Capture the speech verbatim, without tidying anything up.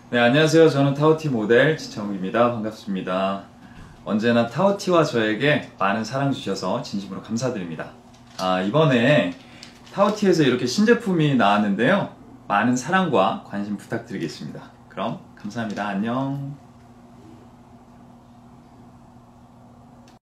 네, 안녕하세요. 저는 타오티 모델 지창욱입니다. 반갑습니다. 언제나 타오티와 저에게 많은 사랑 주셔서 진심으로 감사드립니다. 아, 이번에 타오티에서 이렇게 신제품이 나왔는데요. 많은 사랑과 관심 부탁드리겠습니다. 그럼 감사합니다. 안녕.